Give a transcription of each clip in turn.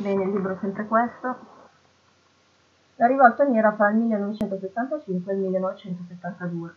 Bene, il libro è sempre questo. La rivolta nera fra il 1975 e il 1972.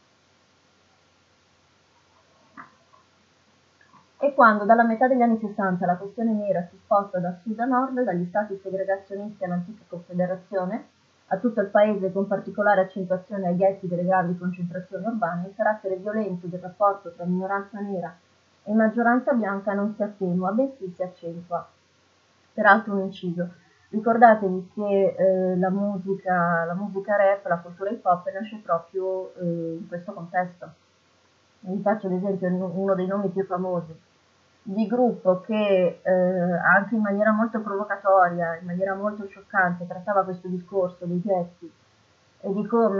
E quando dalla metà degli anni 60 la questione nera si sposta da sud a nord, dagli stati segregazionisti all'antica confederazione, a tutto il paese con particolare accentuazione ai ghetti delle gravi concentrazioni urbane, il carattere violento del rapporto tra minoranza nera e maggioranza bianca non si attenua, bensì si accentua. Peraltro un inciso. Ricordatevi che la musica rap, la cultura hip hop nasce proprio in questo contesto. Vi faccio ad esempio uno dei nomi più famosi di gruppo che anche in maniera molto provocatoria, in maniera molto scioccante, trattava questo discorso dei ghetti e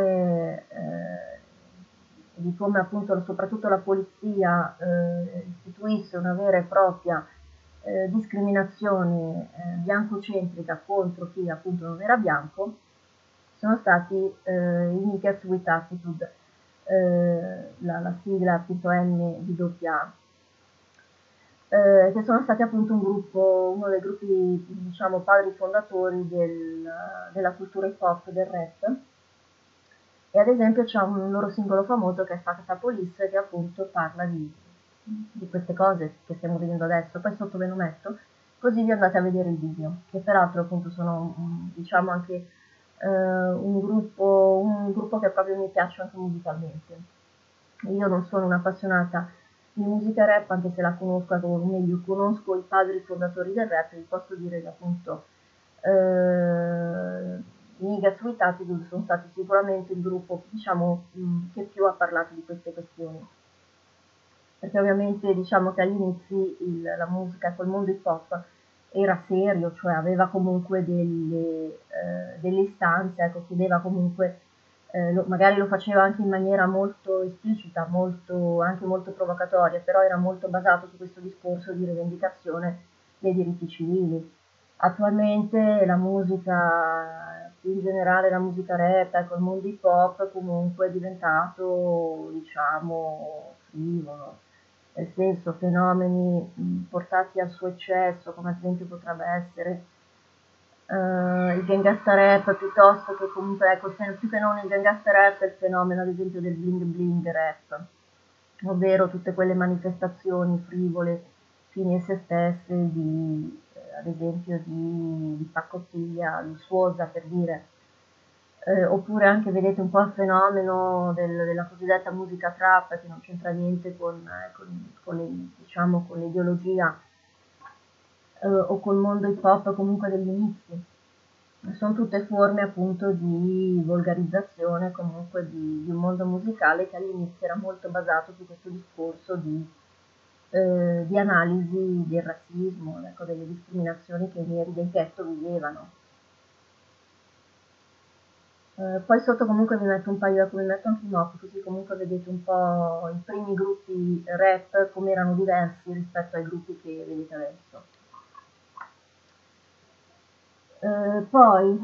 di come appunto soprattutto la polizia istituisse una vera e propria discriminazione biancocentrica contro chi appunto non era bianco, sono stati i Niggas with Attitude, la sigla appunto NWA, che sono stati appunto uno dei gruppi, diciamo, padri fondatori della cultura hip hop, del rap. E ad esempio c'è un loro singolo famoso che è Fata Police, che appunto parla di queste cose che stiamo vedendo adesso. Poi sotto ve lo metto, così vi andate a vedere il video, che peraltro appunto sono, diciamo, anche un gruppo che proprio mi piace anche musicalmente. Io non sono un'appassionata di musica rap, anche se la conosco, o meglio, conosco i padri fondatori del rap, vi posso dire che appunto i Niggas with Attitude sono stati sicuramente il gruppo, diciamo, che più ha parlato di queste questioni. Perché ovviamente diciamo che agli inizi la musica col mondo hip hop era serio, cioè aveva comunque delle istanze, ecco, chiedeva comunque, magari lo faceva anche in maniera molto esplicita, anche molto provocatoria, però era molto basato su questo discorso di rivendicazione dei diritti civili. Attualmente la musica, più in generale la musica rap, ecco, il mondo hip hop comunque è diventato, diciamo, frivolo, nel senso fenomeni portati al suo eccesso, come ad esempio potrebbe essere il gangsta rap, piuttosto che comunque, ecco, più che non il gangsta rap, il fenomeno ad esempio del bling bling rap, ovvero tutte quelle manifestazioni frivole, fini a se stesse, ad esempio di pacottiglia lussuosa, per dire. Oppure anche vedete un po' il fenomeno della cosiddetta musica trap, che non c'entra niente diciamo, con l'ideologia o col mondo hip hop comunque degli inizi. Sono tutte forme appunto di volgarizzazione comunque di un mondo musicale che all'inizio era molto basato su questo discorso di analisi del razzismo, ecco, delle discriminazioni che i neri del ghetto vivevano. Poi sotto comunque vi metto anche i mop, così comunque vedete un po' i primi gruppi rap come erano diversi rispetto ai gruppi che vedete adesso. Poi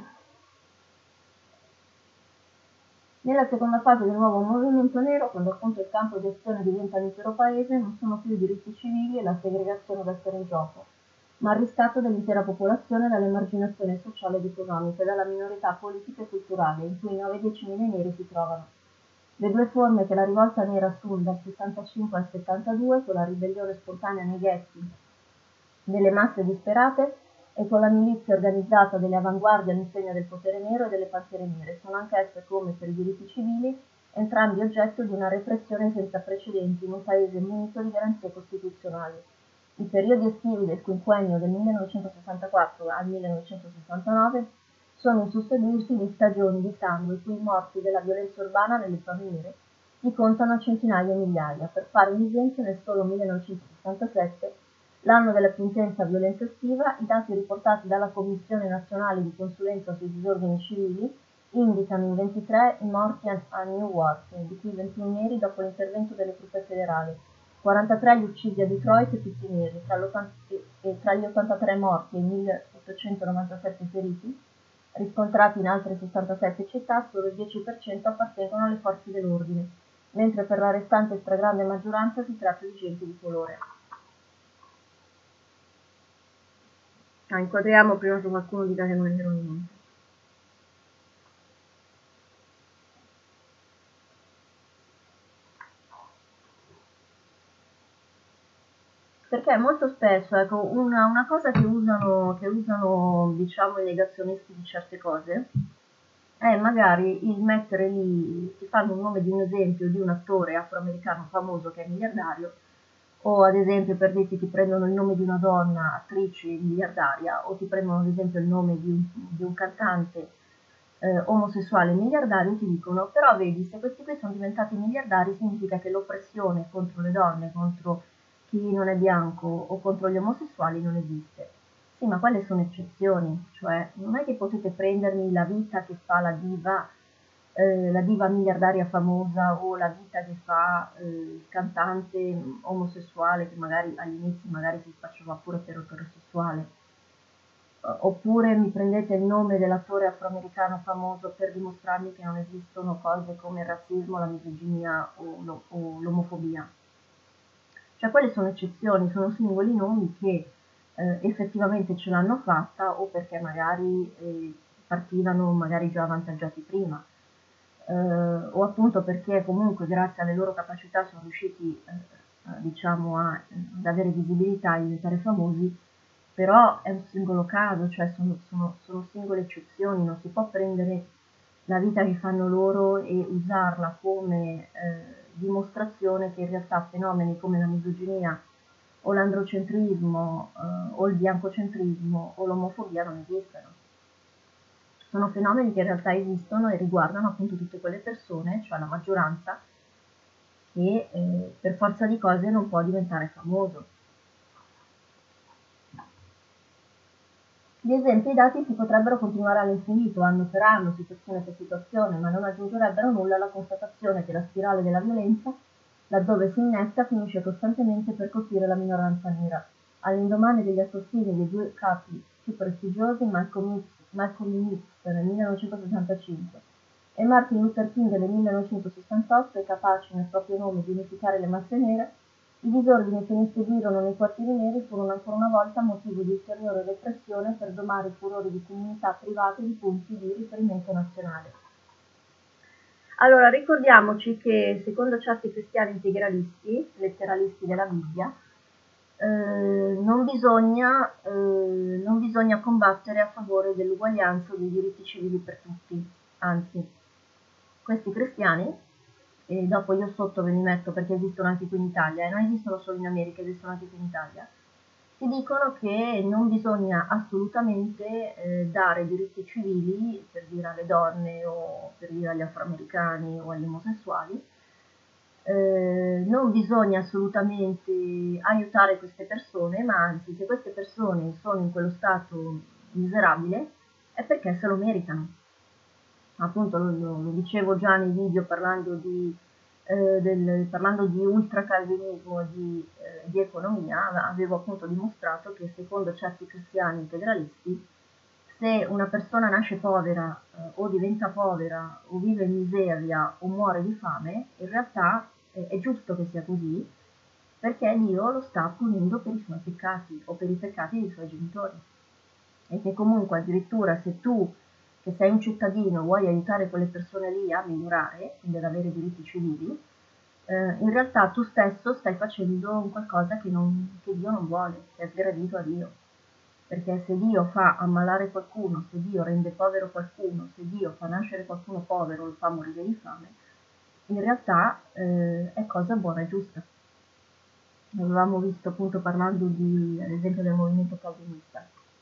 nella seconda fase del nuovo movimento nero, quando appunto il campo di azione diventa l'intero paese, non sono più i diritti civili e la segregazione ad essere in gioco, ma il riscatto dell'intera popolazione dall'emarginazione sociale ed economica e dalla minorità politica e culturale in cui 9-10 mila neri si trovano. Le due forme che la rivolta nera assume dal 65 al 72, con la ribellione spontanea nei ghetti delle masse disperate e con la milizia organizzata delle avanguardie all'insegna del potere nero e delle pantere nere, sono anch'esse, come per i diritti civili, entrambi oggetto di una repressione senza precedenti in un paese munito di garanzie costituzionali. I periodi estivi del quinquennio del 1964 al 1969 sono in susseguirsi di stagioni di sangue i cui morti della violenza urbana nelle zone nere si contano a centinaia e migliaia. Per fare un esempio, nel solo 1967, l'anno della più intensa violenza estiva, i dati riportati dalla Commissione nazionale di consulenza sui disordini civili indicano in 23 i morti a Newark, di cui 21 neri dopo l'intervento delle truppe federali, 43 gli uccisi a Detroit e tutti neri, tra gli 83 morti e i 1897 feriti riscontrati in altre 67 città, solo il 10% appartengono alle forze dell'ordine, mentre per la restante stragrande maggioranza si tratta di gente di colore. Inquadriamo prima che qualcuno dica che non è vero niente. Perché molto spesso, ecco, una cosa che usano, diciamo, i negazionisti di certe cose è magari il mettere lì, ti fanno un nome di un esempio di un attore afroamericano famoso che è miliardario, o ad esempio per dirti ti prendono il nome di una donna attrice miliardaria, o ti prendono ad esempio il nome di un cantante omosessuale miliardario e ti dicono però vedi se questi qui sono diventati miliardari significa che l'oppressione contro le donne, contro chi non è bianco o contro gli omosessuali non esiste. Sì, ma quelle sono eccezioni, cioè non è che potete prendermi la vita che fa la diva miliardaria famosa o la vita che fa il cantante omosessuale che magari agli inizi magari si faceva pure per eterosessuale. Oppure mi prendete il nome dell'attore afroamericano famoso per dimostrarmi che non esistono cose come il razzismo, la misoginia o l'omofobia. Cioè quelle sono eccezioni, sono singoli nomi che effettivamente ce l'hanno fatta o perché magari partivano magari già avvantaggiati prima, o appunto perché comunque grazie alle loro capacità sono riusciti diciamo ad avere visibilità e diventare famosi, però è un singolo caso, cioè sono singole eccezioni, non si può prendere la vita che fanno loro e usarla come dimostrazione che in realtà fenomeni come la misoginia o l'androcentrismo o il biancocentrismo o l'omofobia non esistono. Sono fenomeni che in realtà esistono e riguardano appunto tutte quelle persone, cioè la maggioranza, che per forza di cose non può diventare famoso. Gli esempi dati si potrebbero continuare all'infinito, anno per anno, situazione per situazione, ma non aggiungerebbero nulla alla constatazione che la spirale della violenza, laddove si innesta, finisce costantemente per colpire la minoranza nera. All'indomani degli assassinii dei due capi più prestigiosi, Malcolm X nel 1965 e Martin Luther King nel 1968, e capaci nel proprio nome di unificare le masse nere, i disordini che ne seguirono nei quartieri neri furono ancora una volta motivo di ulteriore repressione per domare i furori di comunità private di punti di riferimento nazionale. Allora, ricordiamoci che secondo certi cristiani integralisti, letteralisti della Bibbia, non bisogna combattere a favore dell'uguaglianza o dei diritti civili per tutti, anzi, questi cristiani, e dopo io sotto ve li metto perché esistono anche qui in Italia, e non esistono solo in America, esistono anche qui in Italia, ti dicono che non bisogna assolutamente dare diritti civili, per dire alle donne o per dire agli afroamericani o agli omosessuali, non bisogna assolutamente aiutare queste persone, ma anzi se queste persone sono in quello stato miserabile è perché se lo meritano. Appunto lo dicevo già nei video parlando di ultracalvinismo e di economia, avevo appunto dimostrato che secondo certi cristiani integralisti, se una persona nasce povera o diventa povera o vive in miseria o muore di fame, in realtà è giusto che sia così, perché Dio lo sta punendo per i suoi peccati o per i peccati dei suoi genitori. E che comunque addirittura se tu, che sei un cittadino, vuoi aiutare quelle persone lì a migliorare, quindi ad avere diritti civili, in realtà tu stesso stai facendo un qualcosa che Dio non vuole, che è sgradito a Dio. Perché se Dio fa ammalare qualcuno, se Dio rende povero qualcuno, se Dio fa nascere qualcuno povero, lo fa morire di fame, in realtà è cosa buona e giusta. Avevamo visto appunto parlando ad esempio del movimento calvinista.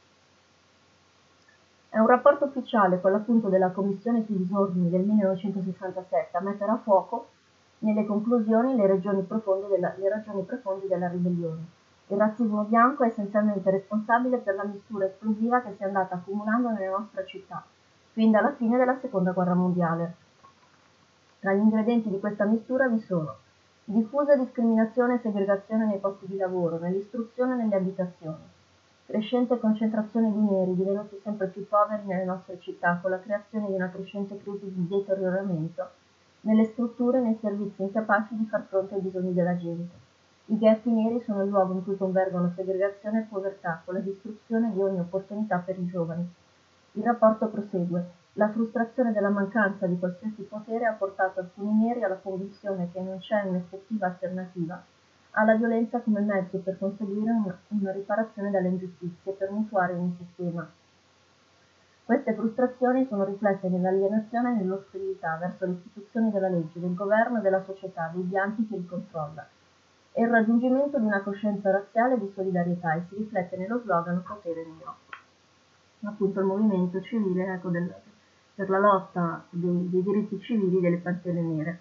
È un rapporto ufficiale, quello appunto della Commissione sui disordini del 1967, a mettere a fuoco nelle conclusioni le ragioni profonde della ribellione. Il razzismo bianco è essenzialmente responsabile per la mistura esplosiva che si è andata accumulando nella nostra città, fin dalla fine della Seconda Guerra Mondiale. Tra gli ingredienti di questa mistura vi sono diffusa discriminazione e segregazione nei posti di lavoro, nell'istruzione e nelle abitazioni, crescente concentrazione di neri divenuti sempre più poveri nelle nostre città, con la creazione di una crescente crisi di deterioramento nelle strutture e nei servizi incapaci di far fronte ai bisogni della gente. I ghetti neri sono il luogo in cui convergono segregazione e povertà, con la distruzione di ogni opportunità per i giovani. Il rapporto prosegue. La frustrazione della mancanza di qualsiasi potere ha portato alcuni neri alla convinzione che non c'è un'effettiva alternativa alla violenza come mezzo per conseguire una riparazione dalle ingiustizie, per mutuare ogni sistema. Queste frustrazioni sono riflesse nell'alienazione e nell'ostilità verso le istituzioni della legge, del governo e della società, dei bianchi che li controlla, e il raggiungimento di una coscienza razziale e di solidarietà, e si riflette nello slogan Potere Nero. Appunto il movimento civile, ecco, per la lotta dei diritti civili delle Pantene Nere.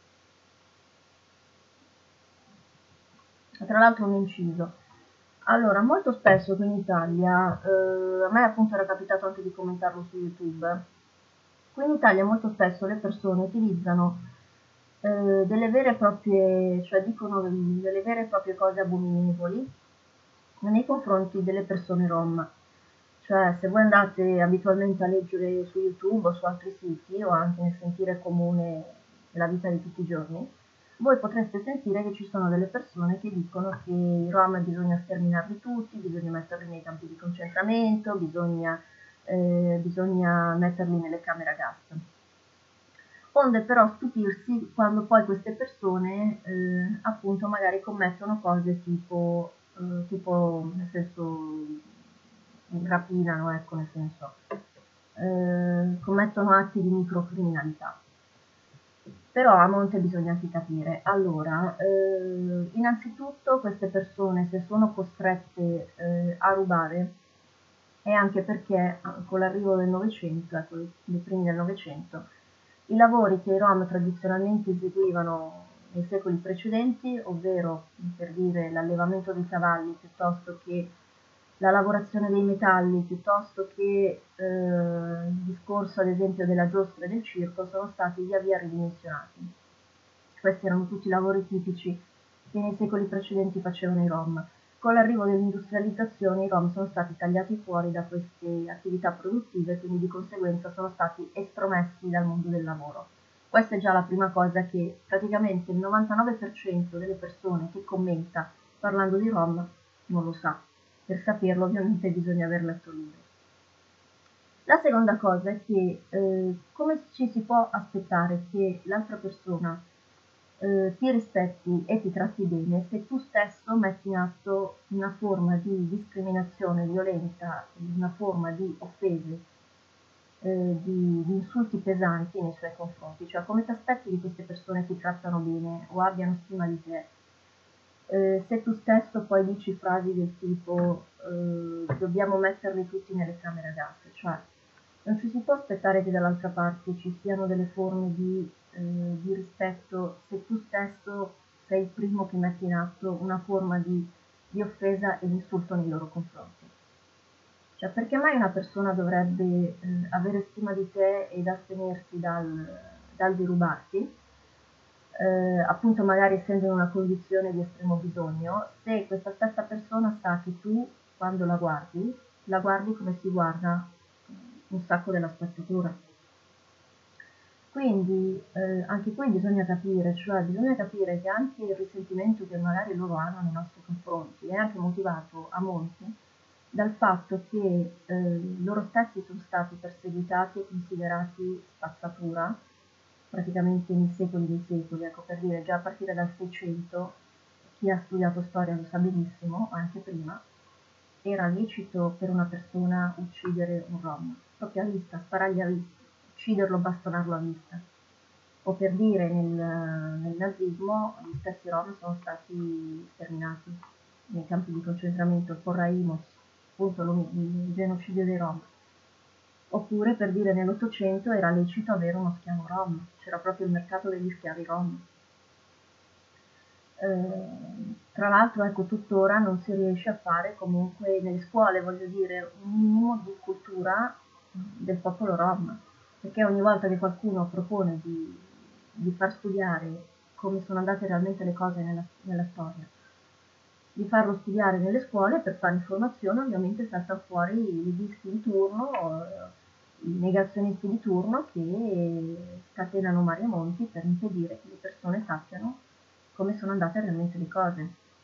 Tra l'altro un inciso. Allora, molto spesso qui in Italia, a me appunto era capitato anche di commentarlo su YouTube, qui in Italia molto spesso le persone utilizzano delle vere e proprie, cioè dicono delle vere e proprie cose abominevoli nei confronti delle persone rom. Cioè, se voi andate abitualmente a leggere su YouTube o su altri siti o anche nel sentire comune della vita di tutti i giorni, voi potreste sentire che ci sono delle persone che dicono che i Rom bisogna sterminarli tutti, bisogna metterli nei campi di concentramento, bisogna metterli nelle camere a gas. Onde però stupirsi quando poi queste persone appunto magari commettono cose tipo nel senso rapinano, ecco, nel senso commettono atti di microcriminalità. Però a monte bisogna anche capire. Allora, innanzitutto queste persone se sono costrette a rubare è anche perché con l'arrivo del Novecento, ecco, nei primi del Novecento, i lavori che i Rom tradizionalmente eseguivano nei secoli precedenti, ovvero per dire l'allevamento dei cavalli piuttosto che la lavorazione dei metalli, piuttosto che il discorso ad esempio della giostra e del circo, sono stati via via ridimensionati. Questi erano tutti lavori tipici che nei secoli precedenti facevano i Rom. Con l'arrivo dell'industrializzazione i Rom sono stati tagliati fuori da queste attività produttive e quindi di conseguenza sono stati estromessi dal mondo del lavoro. Questa è già la prima cosa che praticamente il 99% delle persone che commenta parlando di Rom non lo sa. Per saperlo ovviamente bisogna aver letto il libro. La seconda cosa è che come ci si può aspettare che l'altra persona ti rispetti e ti tratti bene se tu stesso metti in atto una forma di discriminazione violenta, una forma di offese, di insulti pesanti nei suoi confronti, cioè come ti aspetti che queste persone ti trattano bene o abbiano stima di te se tu stesso poi dici frasi del tipo dobbiamo metterli tutti nelle camere a gas, cioè non ci si può aspettare che dall'altra parte ci siano delle forme di rispetto se tu stesso sei il primo che metti in atto una forma di offesa e di insulto nei loro confronti. Cioè, perché mai una persona dovrebbe avere stima di te ed astenersi dal derubarti, appunto magari essendo in una condizione di estremo bisogno, se questa stessa persona sa che tu, quando la guardi come si guarda un sacco della spazzatura. Quindi anche qui bisogna capire, cioè bisogna capire che anche il risentimento che magari loro hanno nei nostri confronti è anche motivato a monte dal fatto che loro stessi sono stati perseguitati e considerati spazzatura praticamente nei secoli dei secoli, ecco per dire già a partire dal 600, chi ha studiato storia lo sa benissimo, anche prima, era licito per una persona uccidere un rom, proprio a vista, sparargli a vista, ucciderlo, bastonarlo a vista. O per dire nel nazismo gli stessi rom sono stati sterminati nei campi di concentramento, il Porraimos, appunto il genocidio dei rom. Oppure per dire nell'Ottocento era lecito avere uno schiavo rom, c'era proprio il mercato degli schiavi rom. Tra l'altro ecco tuttora non si riesce a fare comunque nelle scuole, voglio dire, un minimo di cultura del popolo rom, perché ogni volta che qualcuno propone di far studiare come sono andate realmente le cose nella storia, di farlo studiare nelle scuole per fare informazione, ovviamente saltano fuori i legisti di turno, i negazionisti di turno che scatenano mari e monti per impedire che le persone sappiano come sono andate realmente le cose.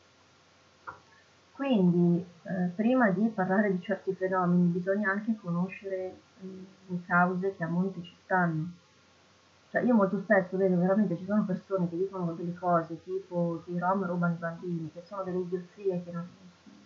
Quindi, prima di parlare di certi fenomeni bisogna anche conoscere le cause che a monte ci stanno. Cioè, io molto spesso vedo veramente ci sono persone che dicono delle cose tipo che i Rom rubano i bambini, che sono delle idiozie, che non,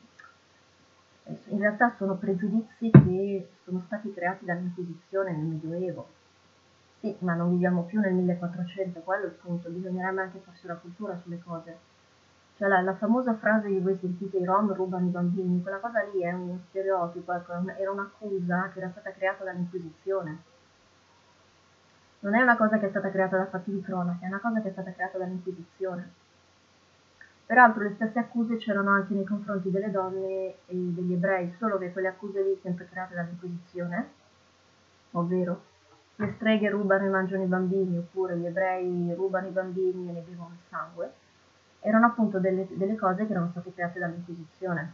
in realtà sono pregiudizi che sono stati creati dall'Inquisizione nel Medioevo. Sì, ma non viviamo più nel 1400, quello è il punto, bisognerebbe anche farsi una cultura sulle cose. Cioè la famosa frase che voi sentite, i Rom rubano i bambini, quella cosa lì è uno stereotipo, ecco, era un'accusa che era stata creata dall'Inquisizione. Non è una cosa che è stata creata da fatti di cronaca, è una cosa che è stata creata dall'Inquisizione. Peraltro le stesse accuse c'erano anche nei confronti delle donne e degli ebrei, solo che quelle accuse lì sempre create dall'Inquisizione, ovvero le streghe rubano e mangiano i bambini, oppure gli ebrei rubano i bambini e ne bevono il sangue, erano appunto delle cose che erano state create dall'Inquisizione.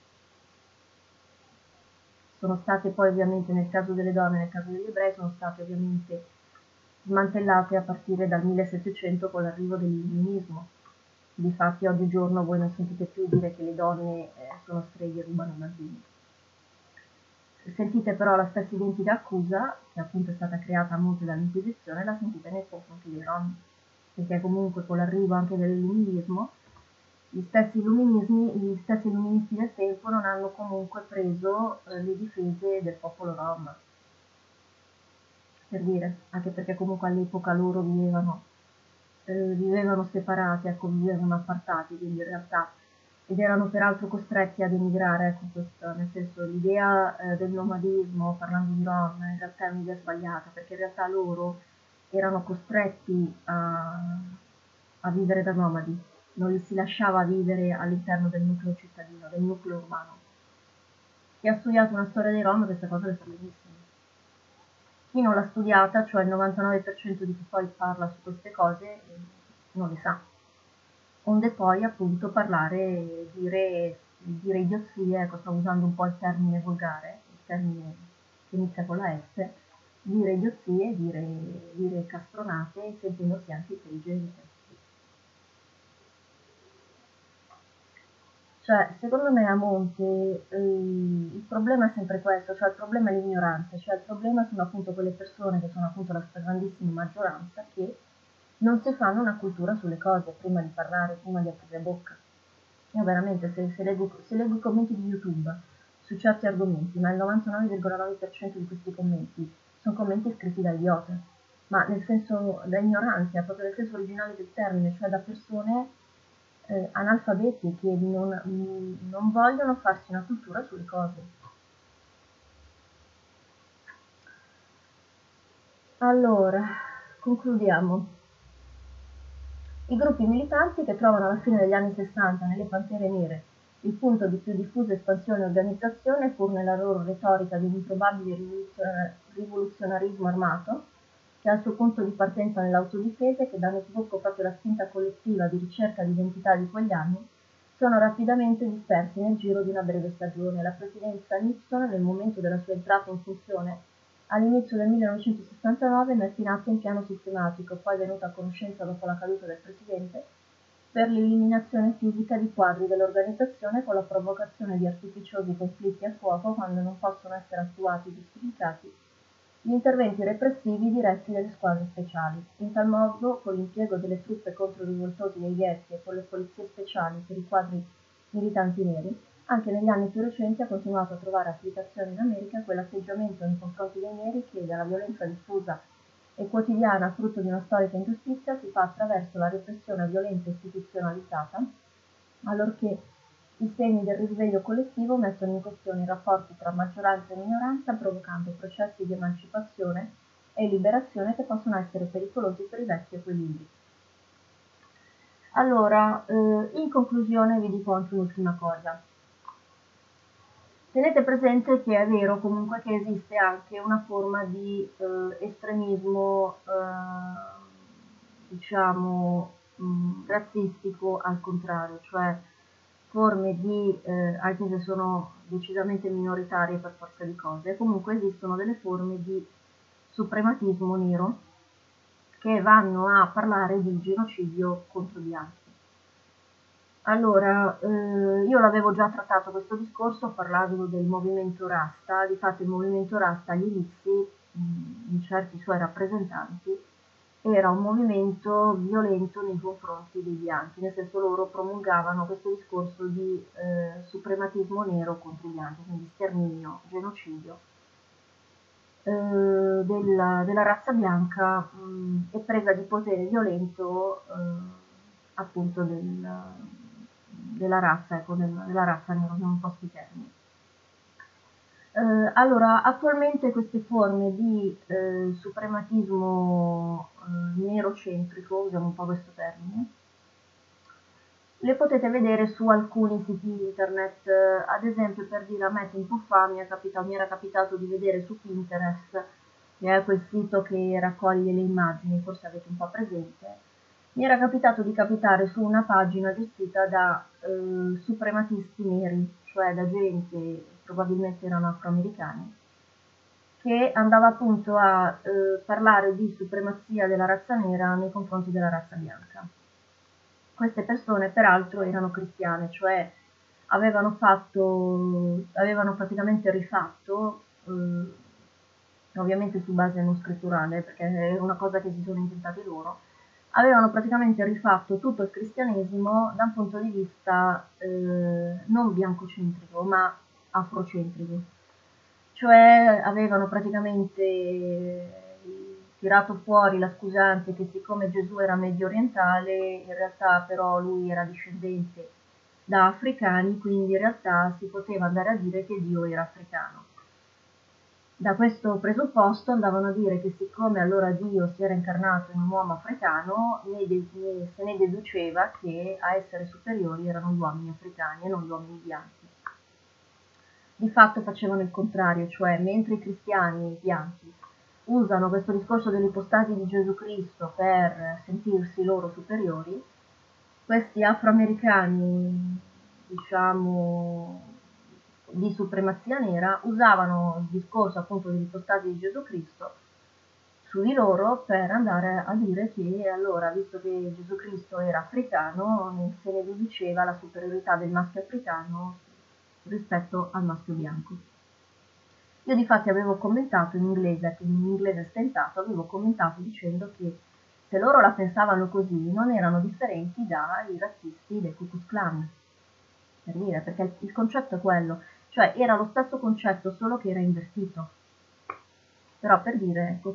Sono state poi ovviamente nel caso delle donne e nel caso degli ebrei sono state ovviamente smantellate a partire dal 1700 con l'arrivo dell'illuminismo. Difatti oggigiorno voi non sentite più dire che le donne sono streghe e rubano i bambini. Sentite però la stessa identica accusa, che appunto è stata creata a monte dall'Inquisizione, la sentite nei confronti dei Rom, perché comunque con l'arrivo anche dell'illuminismo, gli stessi illuministi del tempo non hanno comunque preso le difese del popolo Rom, per dire, anche perché comunque all'epoca loro vivevano separati, ecco, vivevano appartati, quindi in realtà, ed erano peraltro costretti ad emigrare, ecco, questo, nel senso l'idea del nomadismo, parlando di Rom, in realtà è un'idea sbagliata, perché in realtà loro erano costretti a vivere da nomadi, non li si lasciava vivere all'interno del nucleo cittadino, del nucleo urbano. Chi ha studiato una storia dei Rom questa cosa le sa benissimo. Chi non l'ha studiata, cioè il 99% di chi poi parla su queste cose, non le sa. Onde poi appunto parlare, dire idiozie, ecco sto usando un po' il termine volgare, il termine che inizia con la S, dire idiozie, dire castronate, sentendosi anche intelligente. Cioè, secondo me a monte il problema è sempre questo, cioè il problema è l'ignoranza, cioè il problema sono appunto quelle persone che sono appunto la stragrandissima maggioranza che non si fanno una cultura sulle cose prima di parlare, prima di aprire bocca. Io veramente, se leggo i commenti di YouTube su certi argomenti, ma il 99,9% di questi commenti sono commenti scritti da idiote, ma nel senso, da ignoranza, proprio nel senso originale del termine, cioè da persone analfabeti che non vogliono farsi una cultura sulle cose. Allora, concludiamo. I gruppi militanti che trovano alla fine degli anni 60 nelle Pantere Nere il punto di più diffusa espansione e organizzazione, pur nella loro retorica di un improbabile rivoluzionarismo armato, che ha il suo punto di partenza nell'autodifesa e che danno sbocco proprio alla spinta collettiva di ricerca di identità di quegli anni, sono rapidamente dispersi nel giro di una breve stagione. La presidenza Nixon, nel momento della sua entrata in funzione all'inizio del 1969, mette in atto un piano sistematico, poi venuto a conoscenza dopo la caduta del presidente, per l'eliminazione fisica di quadri dell'organizzazione con la provocazione di artificiosi conflitti a fuoco quando non possono essere attuati e giustificati gli interventi repressivi diretti dalle squadre speciali. In tal modo, con l'impiego delle truppe contro i rivoltosi nei ghetti e con le polizie speciali per i quadri militanti neri, anche negli anni più recenti ha continuato a trovare applicazione in America quell'atteggiamento nei confronti dei neri che, dalla violenza diffusa e quotidiana frutto di una storica ingiustizia, si fa attraverso la repressione violenta e istituzionalizzata, allorché i segni del risveglio collettivo mettono in questione i rapporti tra maggioranza e minoranza, provocando processi di emancipazione e liberazione che possono essere pericolosi per i vecchi equilibri. Allora, in conclusione vi dico anche un'ultima cosa. Tenete presente che è vero comunque che esiste anche una forma di estremismo, diciamo, razzistico al contrario, cioè forme di, anche se sono decisamente minoritarie per forza di cose, comunque esistono delle forme di suprematismo nero che vanno a parlare di genocidio contro gli altri. Allora, io l'avevo già trattato questo discorso parlando del movimento Rasta. Difatti il movimento Rasta agli inizi, di certi suoi rappresentanti, era un movimento violento nei confronti dei bianchi, nel senso loro promulgavano questo discorso di suprematismo nero contro i bianchi, quindi sterminio, genocidio della razza bianca e presa di potere violento appunto della razza, ecco, della razza nera, usiamo un po' questi termini. Allora, attualmente queste forme di suprematismo nerocentrico, usiamo un po' questo termine, le potete vedere su alcuni siti internet, ad esempio per dire a me tempo fa mi era capitato di vedere su Pinterest, che è quel sito che raccoglie le immagini, forse avete un po' presente, mi era capitato di capitare su una pagina gestita da suprematisti neri, cioè da gente, probabilmente erano afroamericani, che andava appunto a parlare di supremazia della razza nera nei confronti della razza bianca. Queste persone peraltro erano cristiane, cioè avevano praticamente rifatto, ovviamente su base non scritturale, perché è una cosa che si sono inventati loro, avevano praticamente rifatto tutto il cristianesimo da un punto di vista non biancocentrico, ma afrocentrico. Cioè avevano praticamente tirato fuori la scusante che siccome Gesù era medio orientale, in realtà però lui era discendente da africani, quindi in realtà si poteva andare a dire che Dio era africano. Da questo presupposto andavano a dire che siccome allora Dio si era incarnato in un uomo africano, se ne deduceva che a essere superiori erano gli uomini africani e non gli uomini bianchi. Di fatto facevano il contrario, cioè mentre i cristiani bianchi usano questo discorso dell'ipostasi di Gesù Cristo per sentirsi loro superiori, questi afroamericani, diciamo, di supremazia nera usavano il discorso appunto dell'ipostasi di Gesù Cristo su di loro per andare a dire che allora, visto che Gesù Cristo era africano, se ne deduceva la superiorità del maschio africano rispetto al maschio bianco. Io difatti avevo commentato in inglese, che in inglese stentato, avevo commentato dicendo che se loro la pensavano così non erano differenti dai razzisti del Ku Klux Klan, per dire, perché il concetto è quello, cioè era lo stesso concetto solo che era invertito. Però per dire, ecco,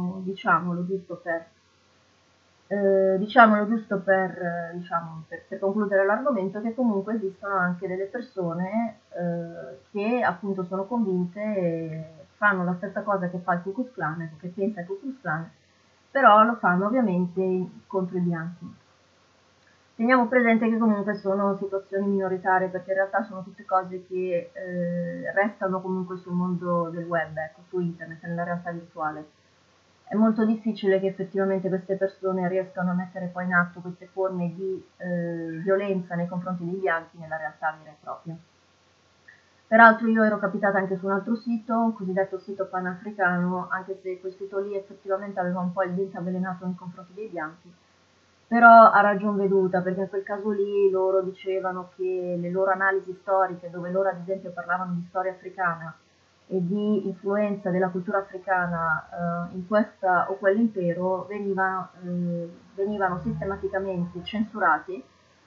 diciamolo giusto per concludere l'argomento, che comunque esistono anche delle persone che appunto sono convinte e fanno la stessa cosa che fa il Ku Klux Klan, che pensa il Ku Klux Klan, però lo fanno ovviamente contro i bianchi. Teniamo presente che comunque sono situazioni minoritarie, perché in realtà sono tutte cose che restano comunque sul mondo del web, ecco, su internet, nella realtà virtuale. È molto difficile che effettivamente queste persone riescano a mettere poi in atto queste forme di violenza nei confronti dei bianchi nella realtà vera e propria. Peraltro io ero capitata anche su un altro sito, un cosiddetto sito panafricano, anche se quel sito lì effettivamente aveva un po' il dente avvelenato nei confronti dei bianchi, però a ragion veduta, perché in quel caso lì loro dicevano che le loro analisi storiche, dove loro ad esempio parlavano di storia africana e di influenza della cultura africana in questa o quell'impero, venivano sistematicamente censurati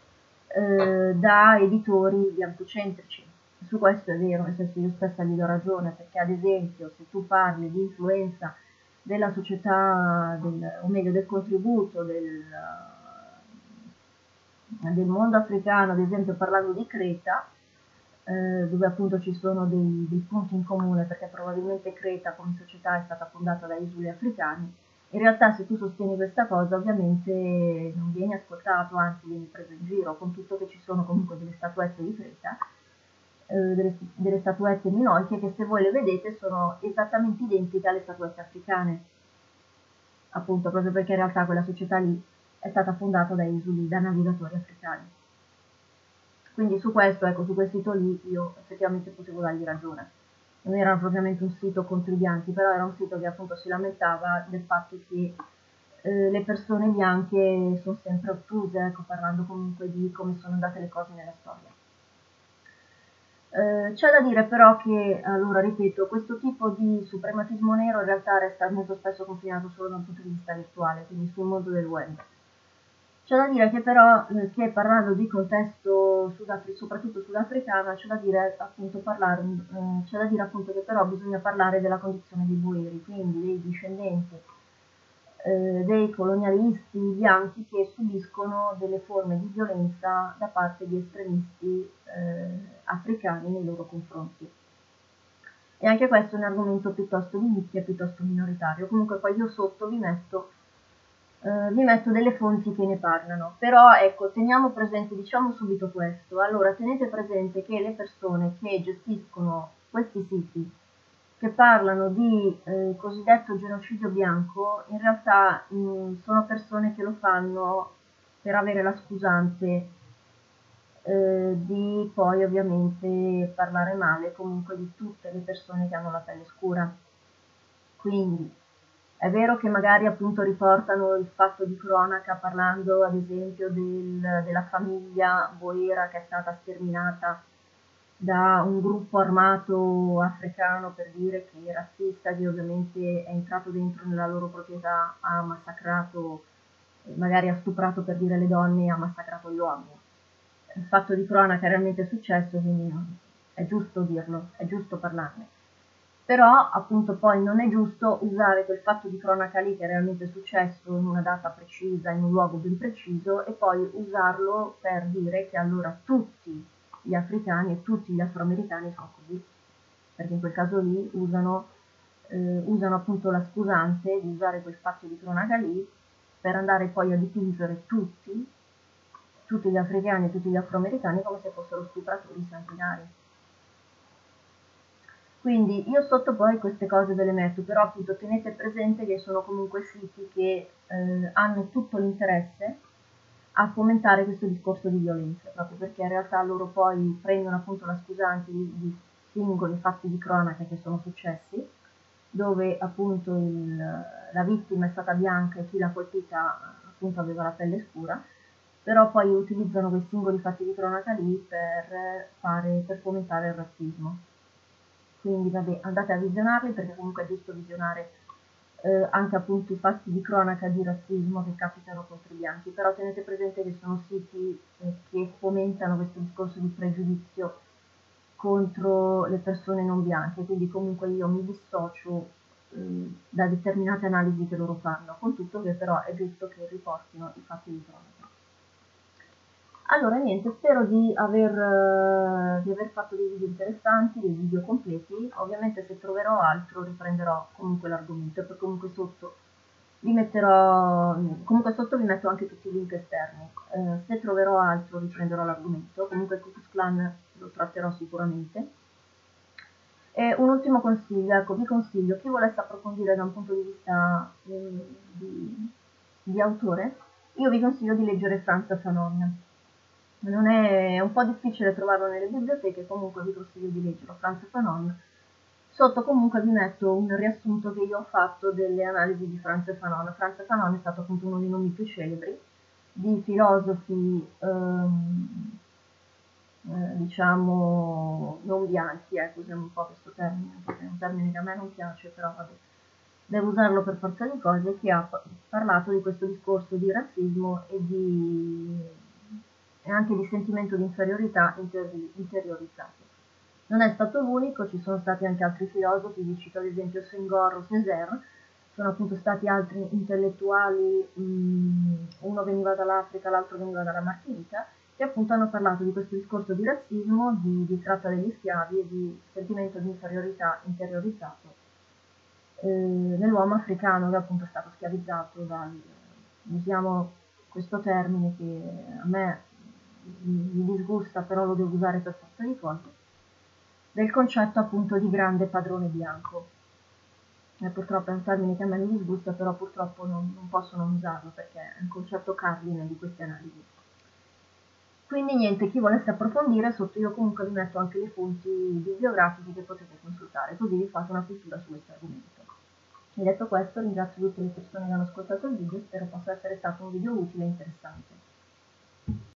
da editori biancocentrici. Su questo è vero, nel senso io stessa gli do ragione, perché ad esempio se tu parli di influenza della società, o meglio del contributo del mondo africano, ad esempio parlando di Creta, dove appunto ci sono dei punti in comune, perché probabilmente Creta come società è stata fondata da isoli africani. In realtà se tu sostieni questa cosa ovviamente non vieni ascoltato, anzi vieni preso in giro, con tutto che ci sono comunque delle statuette di Creta, delle statuette minoiche che se voi le vedete sono esattamente identiche alle statuette africane, appunto proprio perché in realtà quella società lì è stata fondata da esuli, da navigatori africani. Quindi su questo, ecco, su quel sito lì io effettivamente potevo dargli ragione. Non era propriamente un sito contro i bianchi, però era un sito che appunto si lamentava del fatto che le persone bianche sono sempre ottuse, ecco, parlando comunque di come sono andate le cose nella storia. C'è da dire però che, allora ripeto, questo tipo di suprematismo nero in realtà resta molto spesso confinato solo da un punto di vista virtuale, quindi sul mondo del web. C'è da dire che però, che parlando di contesto soprattutto sudafricano, c'è da dire appunto, c'è da dire appunto che però bisogna parlare della condizione dei boeri, quindi dei discendenti dei colonialisti bianchi che subiscono delle forme di violenza da parte di estremisti africani nei loro confronti. E anche questo è un argomento piuttosto di nicchia, piuttosto minoritario. Comunque poi io sotto vi metto delle fonti che ne parlano, però ecco, teniamo presente, diciamo subito questo, allora tenete presente che le persone che gestiscono questi siti, che parlano di cosiddetto genocidio bianco, in realtà sono persone che lo fanno per avere la scusante di poi ovviamente parlare male comunque di tutte le persone che hanno la pelle scura. Quindi è vero che magari appunto riportano il fatto di cronaca parlando ad esempio della famiglia boera che è stata sterminata da un gruppo armato africano, per dire, che è razzista, che ovviamente è entrato dentro nella loro proprietà, ha massacrato, magari ha stuprato, per dire, le donne e ha massacrato gli uomini. Il fatto di cronaca è realmente successo, quindi è giusto dirlo, è giusto parlarne. Però appunto poi non è giusto usare quel fatto di cronaca lì che è realmente successo in una data precisa, in un luogo ben preciso, e poi usarlo per dire che allora tutti gli africani e tutti gli afroamericani sono così, perché in quel caso lì usano appunto la scusante di usare quel fatto di cronaca lì per andare poi a dipingere tutti gli africani e tutti gli afroamericani come se fossero stupratori sanguinari. Quindi io sotto poi queste cose ve le metto, però appunto tenete presente che sono comunque siti che hanno tutto l'interesse a fomentare questo discorso di violenza, proprio perché in realtà loro poi prendono appunto la scusante di singoli fatti di cronaca che sono successi, dove appunto la vittima è stata bianca e chi l'ha colpita appunto aveva la pelle scura, però poi utilizzano quei singoli fatti di cronaca lì per fomentare il razzismo. Quindi vabbè, andate a visionarli perché comunque è giusto visionare anche appunto i fatti di cronaca di razzismo che capitano contro i bianchi, però tenete presente che sono siti che fomentano questo discorso di pregiudizio contro le persone non bianche, quindi comunque io mi dissocio da determinate analisi che loro fanno, con tutto che però è giusto che riportino i fatti di cronaca. Allora niente, spero di aver fatto dei video interessanti, dei video completi. Ovviamente se troverò altro riprenderò comunque l'argomento, e poi comunque sotto vi metterò, comunque sotto vi metto anche tutti i link esterni. Se troverò altro riprenderò l'argomento, comunque il Ku Klux Klan lo tratterò sicuramente. E un ultimo consiglio, ecco, vi consiglio, chi volesse approfondire da un punto di vista di autore, io vi consiglio di leggere Frantz Fanon. Non è un po' difficile trovarlo nelle biblioteche, comunque vi consiglio di leggerlo, Frantz Fanon. Sotto comunque vi metto un riassunto che io ho fatto delle analisi di Frantz Fanon. Frantz Fanon è stato appunto uno dei nomi più celebri di filosofi, diciamo, non bianchi, usiamo un po' questo termine, perché è un termine che a me non piace, però vabbè, devo usarlo per forza di cose, che ha parlato di questo discorso di razzismo e anche di sentimento di inferiorità interiorizzato. Non è stato l'unico, ci sono stati anche altri filosofi, vi cito ad esempio Senghor o Césaire, sono appunto stati altri intellettuali, uno veniva dall'Africa, l'altro veniva dalla Martinica, che appunto hanno parlato di questo discorso di razzismo, di tratta degli schiavi e di sentimento di inferiorità interiorizzato nell'uomo africano che appunto è stato schiavizzato usiamo questo termine che a me mi disgusta, però lo devo usare per forza di cose, del concetto appunto di grande padrone bianco. Purtroppo è un termine che a me mi disgusta, però purtroppo non posso non usarlo perché è un concetto cardine di queste analisi. Quindi niente, chi volesse approfondire, sotto io comunque vi metto anche le fonti bibliografiche che potete consultare, così vi fate una cultura su questo argomento. E detto questo, ringrazio tutte le persone che hanno ascoltato il video e spero possa essere stato un video utile e interessante.